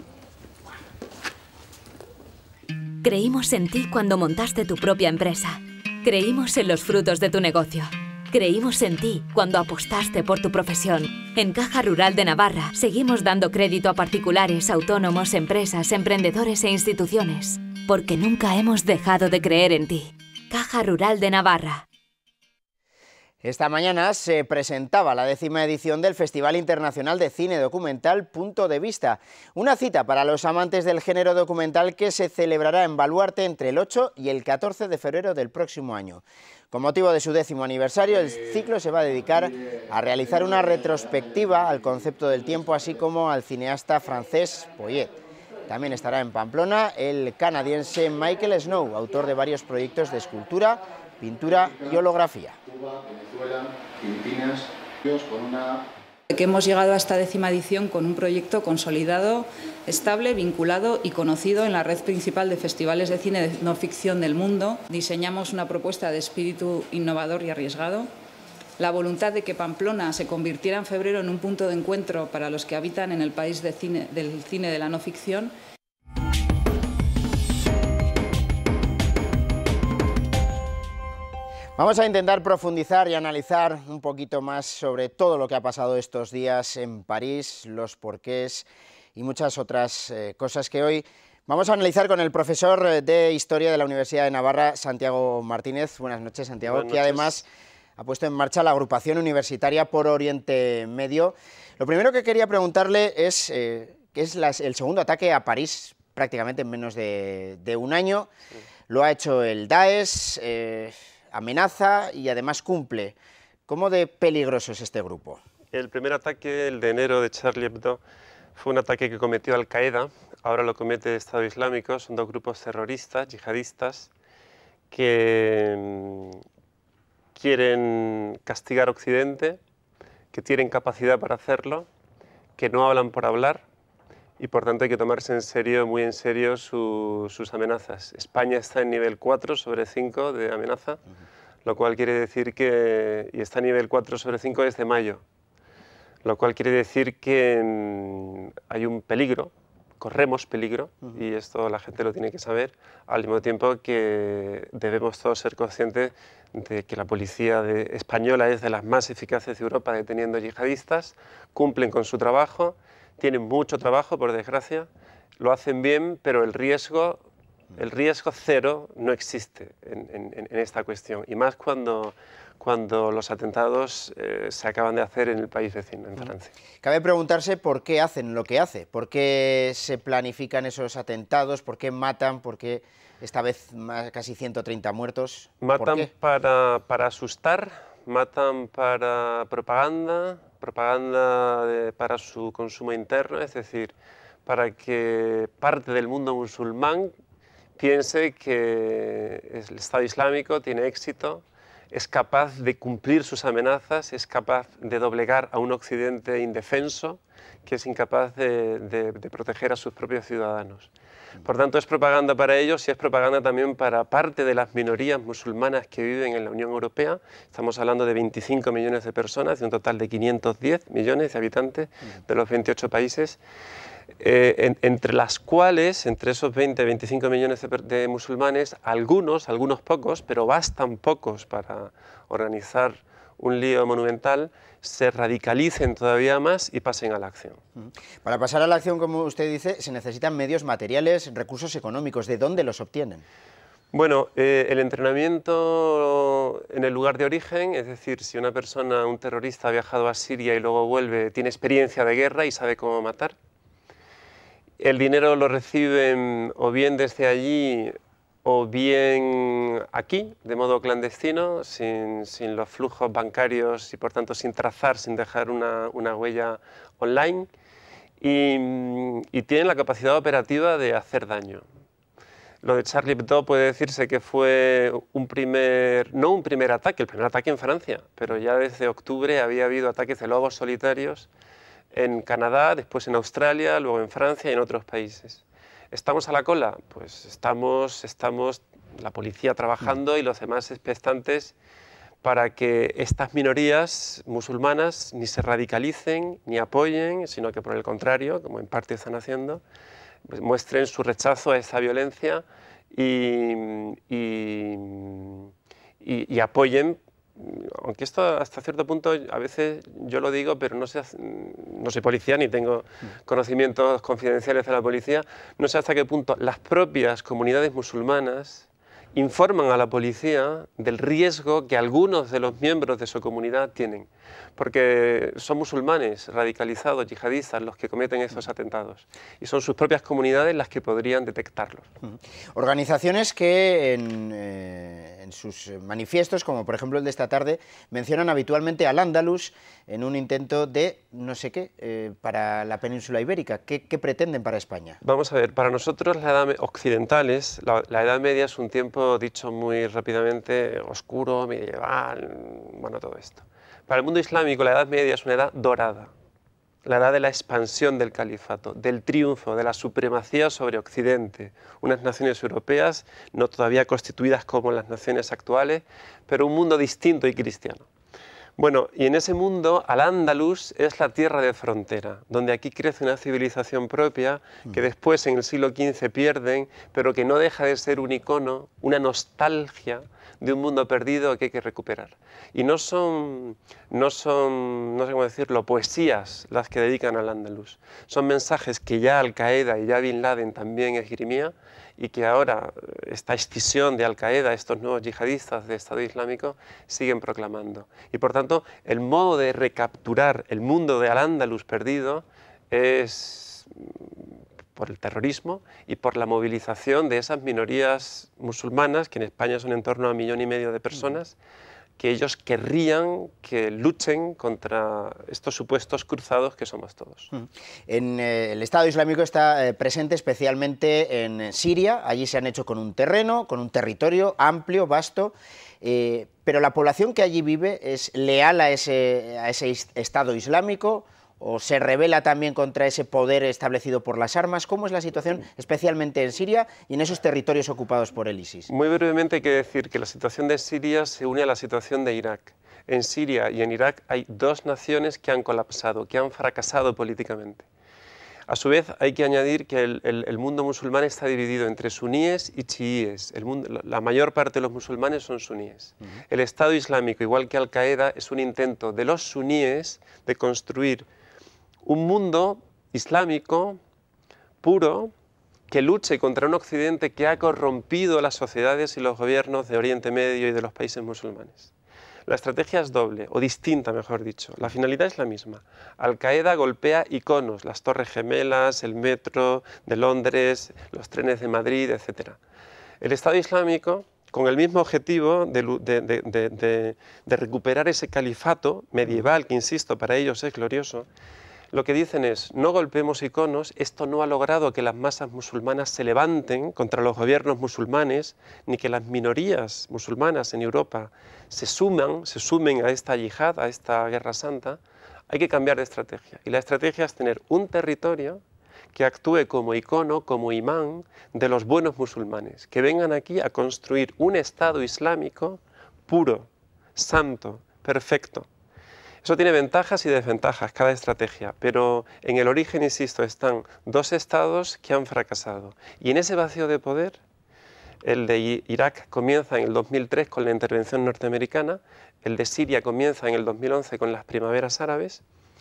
Creímos en ti cuando montaste tu propia empresa. Creímos en los frutos de tu negocio. Creímos en ti cuando apostaste por tu profesión. En Caja Rural de Navarra seguimos dando crédito a particulares, autónomos, empresas, emprendedores e instituciones, porque nunca hemos dejado de creer en ti. Caja Rural de Navarra. Esta mañana se presentaba la 10ª edición del Festival Internacional de Cine Documental Punto de Vista, una cita para los amantes del género documental que se celebrará en Baluarte entre el 8 y el 14 de febrero del próximo año. Con motivo de su 10º aniversario, el ciclo se va a dedicar a realizar una retrospectiva al concepto del tiempo, así como al cineasta francés Poyet. También estará en Pamplona el canadiense Michael Snow, autor de varios proyectos de escultura, pintura y holografía. Venezuela, Filipinas, Que hemos llegado a esta 10ª edición con un proyecto consolidado, estable, vinculado y conocido en la red principal de festivales de cine de no ficción del mundo. Diseñamos una propuesta de espíritu innovador y arriesgado. La voluntad de que Pamplona se convirtiera en febrero en un punto de encuentro para los que habitan en el país del cine de la no ficción. Vamos a intentar profundizar y analizar un poquito más sobre todo lo que ha pasado estos días en París, los porqués y muchas otras cosas que hoy vamos a analizar con el profesor de Historia de la Universidad de Navarra, Santiago Martínez. Buenas noches, Santiago, que además ha puesto en marcha la agrupación universitaria por Oriente Medio. Lo primero que quería preguntarle es que es el segundo ataque a París prácticamente en menos de un año. Lo ha hecho el Daesh, amenaza y además cumple. ¿Cómo de peligroso es este grupo? El primer ataque, el de enero de Charlie Hebdo, fue un ataque que cometió Al-Qaeda, ahora lo comete el Estado Islámico. Son dos grupos terroristas, yihadistas, que quieren castigar a Occidente, que tienen capacidad para hacerlo, que no hablan por hablar y por tanto hay que tomarse en serio, muy en serio sus amenazas. España está en nivel 4 sobre 5 de amenaza, lo cual quiere decir que, y está en nivel 4 sobre 5 desde mayo, lo cual quiere decir que hay un peligro, corremos peligro, y esto la gente lo tiene que saber, al mismo tiempo que debemos todos ser conscientes de que la policía española es de las más eficaces de Europa deteniendo yihadistas, cumplen con su trabajo, tienen mucho trabajo, por desgracia, lo hacen bien, pero el riesgo cero no existe en esta cuestión, y más cuando los atentados se acaban de hacer en el país vecino, en Francia. Cabe preguntarse por qué hacen lo que hacen, por qué se planifican esos atentados, por qué matan, por qué esta vez casi 130 muertos. Matan para asustar, matan para propaganda para su consumo interno, es decir, para que parte del mundo musulmán piense que el Estado Islámico tiene éxito, es capaz de cumplir sus amenazas, es capaz de doblegar a un Occidente indefenso que es incapaz de proteger a sus propios ciudadanos. Por tanto, es propaganda para ellos y es propaganda también para parte de las minorías musulmanas que viven en la Unión Europea. Estamos hablando de 25 millones de personas, de un total de 510 millones de habitantes de los 28 países, entre las cuales, entre esos 20-25 millones de musulmanes, algunos pocos, pero bastan pocos para organizar un lío monumental, se radicalicen todavía más y pasen a la acción. Para pasar a la acción, como usted dice, se necesitan medios materiales, recursos económicos. ¿De dónde los obtienen? Bueno, el entrenamiento en el lugar de origen, es decir, si una persona, un terrorista ha viajado a Siria y luego vuelve, tiene experiencia de guerra y sabe cómo matar. El dinero lo reciben o bien desde allí o bien aquí, de modo clandestino, sin los flujos bancarios y por tanto sin trazar, sin dejar una huella online, y tienen la capacidad operativa de hacer daño. Lo de Charlie Hebdo puede decirse que fue no un primer ataque, el primer ataque en Francia, pero ya desde octubre había habido ataques de lobos solitarios en Canadá, después en Australia, luego en Francia y en otros países. ¿Estamos a la cola? Pues estamos la policía trabajando y los demás expectantes para que estas minorías musulmanas ni se radicalicen ni apoyen, sino que por el contrario, como en parte están haciendo, pues muestren su rechazo a esa violencia y apoyen. Aunque esto hasta cierto punto, a veces yo lo digo, pero no soy policía ni tengo conocimientos confidenciales de la policía, no sé hasta qué punto las propias comunidades musulmanas informan a la policía del riesgo que algunos de los miembros de su comunidad tienen, porque son musulmanes radicalizados, yihadistas, los que cometen estos atentados, y son sus propias comunidades las que podrían detectarlos. Organizaciones que en sus manifiestos, como por ejemplo el de esta tarde, mencionan habitualmente al Andalus en un intento de no sé qué para la península ibérica. ¿Qué pretenden para España? Vamos a ver, para nosotros occidentales, la Edad Media es un tiempo, dicho muy rápidamente, oscuro, medieval, bueno, todo esto. Para el mundo islámico, la Edad Media es una edad dorada, la edad de la expansión del califato, del triunfo, de la supremacía sobre Occidente, unas naciones europeas no todavía constituidas como las naciones actuales, pero un mundo distinto y cristiano. Bueno, y en ese mundo, Al-Ándalus es la tierra de frontera, donde aquí crece una civilización propia que después en el siglo XV pierden, pero que no deja de ser un icono, una nostalgia de un mundo perdido que hay que recuperar. Y no sé cómo decirlo, poesías las que dedican al Andalus. Son mensajes que ya Al-Qaeda y ya Bin Laden también esgrimía y que ahora esta escisión de Al-Qaeda, estos nuevos yihadistas de Estado Islámico, siguen proclamando. Y por tanto, el modo de recapturar el mundo de Al-Ándalus perdido es por el terrorismo y por la movilización de esas minorías musulmanas, que en España son en torno a 1,5 millones de personas, que ellos querrían que luchen contra estos supuestos cruzados que somos todos. El Estado Islámico está presente especialmente en Siria. Allí se han hecho con un terreno, con un territorio amplio, vasto, pero la población que allí vive es leal a ese Estado Islámico, o se rebela también contra ese poder establecido por las armas. ¿Cómo es la situación especialmente en Siria y en esos territorios ocupados por el ISIS? Muy brevemente hay que decir que la situación de Siria se une a la situación de Irak. En Siria y en Irak hay dos naciones que han colapsado, que han fracasado políticamente. A su vez hay que añadir que el mundo musulmán está dividido entre suníes y chiíes. La mayor parte de los musulmanes son suníes. El Estado Islámico, igual que Al-Qaeda, es un intento de los suníes de construir un mundo islámico puro que luche contra un Occidente que ha corrompido las sociedades y los gobiernos de Oriente Medio y de los países musulmanes. La estrategia es doble, o distinta mejor dicho. La finalidad es la misma. Al-Qaeda golpea iconos, las Torres Gemelas, el metro de Londres, los trenes de Madrid, etc. El Estado Islámico, con el mismo objetivo de recuperar ese califato medieval, que insisto, para ellos es glorioso, lo que dicen es, no golpeemos iconos, esto no ha logrado que las masas musulmanas se levanten contra los gobiernos musulmanes, ni que las minorías musulmanas en Europa se sumen a esta yihad, a esta guerra santa. Hay que cambiar de estrategia. Y la estrategia es tener un territorio que actúe como icono, como imán de los buenos musulmanes, que vengan aquí a construir un Estado islámico puro, santo, perfecto. Eso tiene ventajas y desventajas, cada estrategia, pero en el origen, insisto, están dos estados que han fracasado. Y en ese vacío de poder, el de Irak comienza en el 2003 con la intervención norteamericana, el de Siria comienza en el 2011 con las primaveras árabes,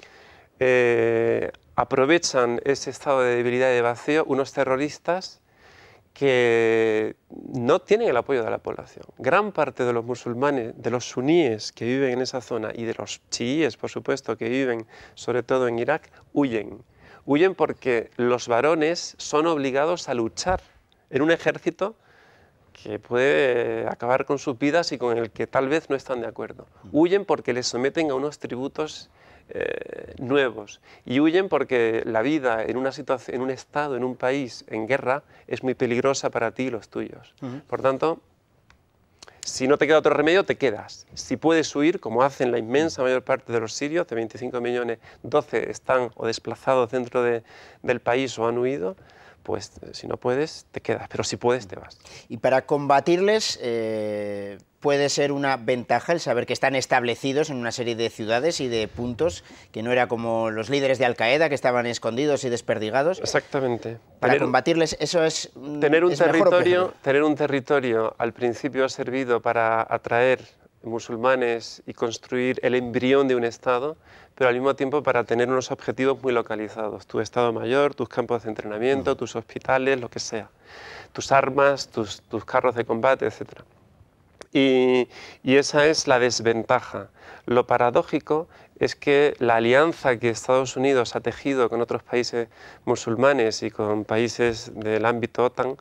aprovechan ese estado de debilidad y de vacío unos terroristas que no tienen el apoyo de la población. Gran parte de los musulmanes, de los suníes que viven en esa zona y de los chiíes, por supuesto, que viven sobre todo en Irak, huyen. Huyen porque los varones son obligados a luchar en un ejército que puede acabar con sus vidas y con el que tal vez no están de acuerdo. Huyen porque les someten a unos tributos nuevos, y huyen porque la vida en una situación, en un estado, en un país en guerra es muy peligrosa para ti y los tuyos. Por tanto, si no te queda otro remedio, te quedas. Si puedes huir, como hacen la inmensa mayor parte de los sirios, de 25 millones, 12 están o desplazados dentro del país o han huido, pues si no puedes, te quedas, pero si puedes, te vas. Y para combatirles puede ser una ventaja el saber que están establecidos en una serie de ciudades y de puntos, que no era como los líderes de Al-Qaeda, que estaban escondidos y desperdigados. Exactamente. Para combatirles, eso es tener un territorio al principio ha servido para atraer musulmanes y construir el embrión de un Estado, pero al mismo tiempo para tener unos objetivos muy localizados. Tu Estado Mayor, tus campos de entrenamiento, tus hospitales, lo que sea. Tus armas, tus carros de combate, etc. Y esa es la desventaja. Lo paradójico es que la alianza que Estados Unidos ha tejido con otros países musulmanes y con países del ámbito OTAN,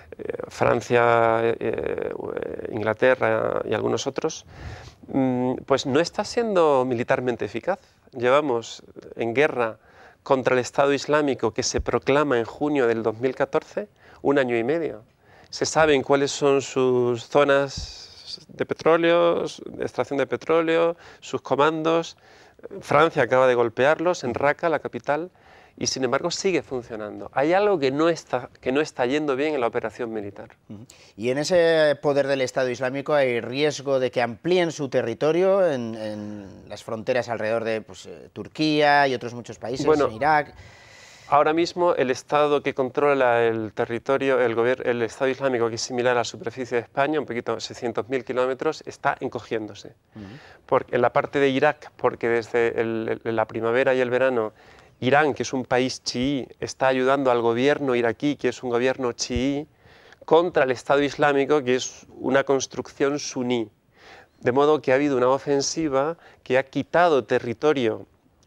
Francia, Inglaterra y algunos otros, pues no está siendo militarmente eficaz. Llevamos en guerra contra el Estado Islámico que se proclama en junio del 2014, 1 año y medio. Se saben cuáles son sus zonas de petróleo, de extracción de petróleo, sus comandos. Francia acaba de golpearlos en Raqqa, la capital, y sin embargo sigue funcionando. Hay algo que no está yendo bien en la operación militar. Y en ese poder del Estado Islámico hay riesgo de que amplíen su territorio en las fronteras alrededor de Turquía y otros muchos países, en Irak. Ahora mismo el Estado que controla el territorio, el Estado Islámico, que es similar a la superficie de España, un poquito 600.000 kilómetros, está encogiéndose. En la parte de Irak, porque desde la primavera y el verano Irán, que es un país chií, está ayudando al gobierno iraquí, que es un gobierno chií, contra el Estado Islámico, que es una construcción suní. De modo que ha habido una ofensiva que ha quitado territorio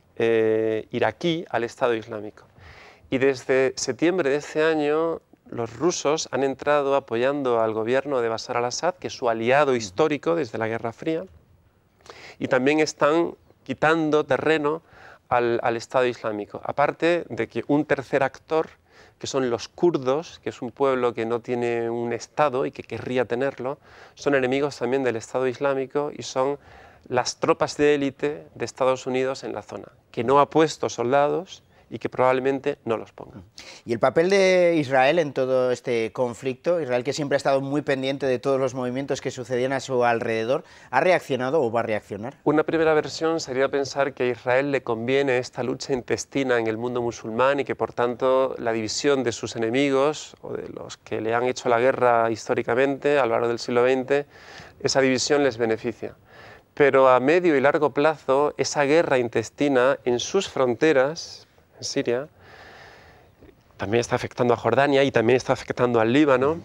iraquí al Estado Islámico. Y desde septiembre de este año, los rusos han entrado apoyando al gobierno de Bashar al-Assad, que es su aliado histórico desde la Guerra Fría, y también están quitando terreno al Estado Islámico. Aparte de que un tercer actor, que son los kurdos, que es un pueblo que no tiene un Estado y que querría tenerlo, son enemigos también del Estado Islámico y son las tropas de élite de Estados Unidos en la zona, que no ha puesto soldados y que probablemente no los ponga. ¿Y el papel de Israel en todo este conflicto? Israel, que siempre ha estado muy pendiente de todos los movimientos que sucedían a su alrededor, ¿ha reaccionado o va a reaccionar? Una primera versión sería pensar que a Israel le conviene esta lucha intestina en el mundo musulmán y que por tanto la división de sus enemigos o de los que le han hecho la guerra históricamente a lo largo del siglo XX, esa división les beneficia. Pero a medio y largo plazo, esa guerra intestina en sus fronteras, en Siria, también está afectando a Jordania y también está afectando al Líbano,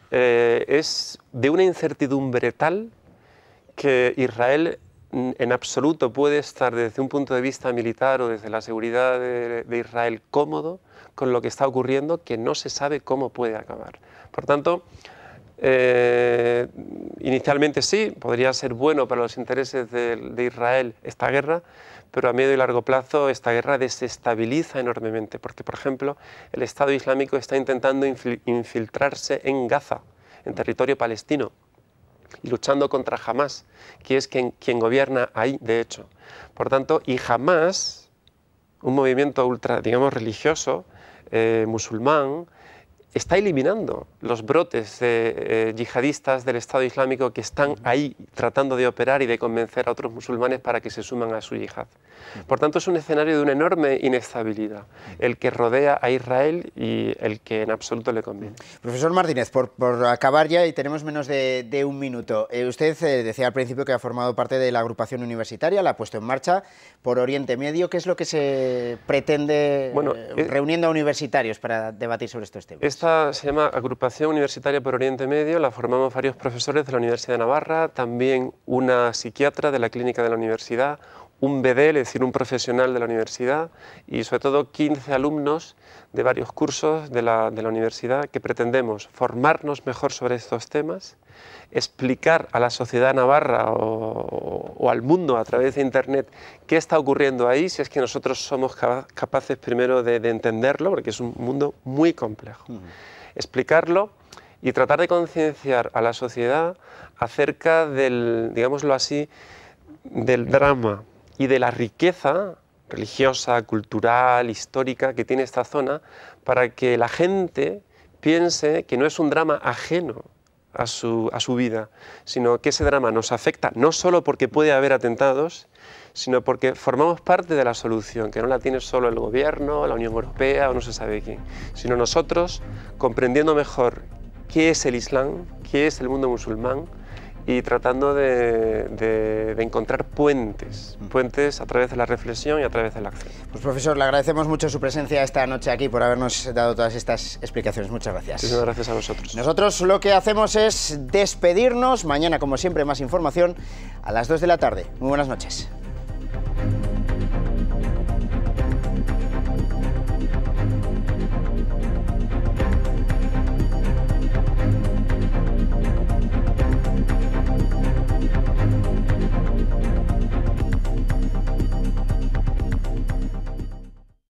es de una incertidumbre tal que Israel en absoluto puede estar desde un punto de vista militar o desde la seguridad de Israel cómodo con lo que está ocurriendo, que no se sabe cómo puede acabar. Por tanto, inicialmente sí, podría ser bueno para los intereses de Israel esta guerra, pero a medio y largo plazo esta guerra desestabiliza enormemente, porque, por ejemplo, el Estado Islámico está intentando infiltrarse en Gaza, en territorio palestino, y luchando contra Hamás, que es quien gobierna ahí, de hecho. Por tanto, y Hamás, un movimiento digamos, religioso, musulmán, está eliminando los brotes yihadistas del Estado Islámico que están ahí tratando de operar y de convencer a otros musulmanes para que se suman a su yihad. Por tanto, es un escenario de una enorme inestabilidad, el que rodea a Israel y el que en absoluto le conviene. Profesor Martínez, por acabar ya, y tenemos menos de un minuto, usted decía al principio que ha formado parte de la agrupación universitaria, la ha puesto en marcha por Oriente Medio. ¿Qué es lo que se pretende reuniendo a universitarios para debatir sobre estos temas? Esta se llama Agrupación Universitaria por Oriente Medio, la formamos varios profesores de la Universidad de Navarra, también una psiquiatra de la clínica de la universidad, un BD, es decir, un profesional de la universidad, y sobre todo 15 alumnos de varios cursos de la universidad que pretendemos formarnos mejor sobre estos temas, explicar a la sociedad navarra o al mundo a través de Internet qué está ocurriendo ahí, si es que nosotros somos capaces primero de entenderlo, porque es un mundo muy complejo. Explicarlo y tratar de concienciar a la sociedad acerca del, digámoslo así, del drama y de la riqueza religiosa, cultural, histórica que tiene esta zona, para que la gente piense que no es un drama ajeno a su vida, sino que ese drama nos afecta no solo porque puede haber atentados, sino porque formamos parte de la solución, que no la tiene solo el gobierno, la Unión Europea o no se sabe quién, sino nosotros comprendiendo mejor qué es el Islam, qué es el mundo musulmán y tratando de encontrar puentes a través de la reflexión y a través de la acción. Pues profesor, le agradecemos mucho su presencia esta noche aquí por habernos dado todas estas explicaciones. Muchas gracias. Muchísimas gracias a vosotros. Nosotros lo que hacemos es despedirnos. Mañana, como siempre, más información a las 2 de la tarde. Muy buenas noches.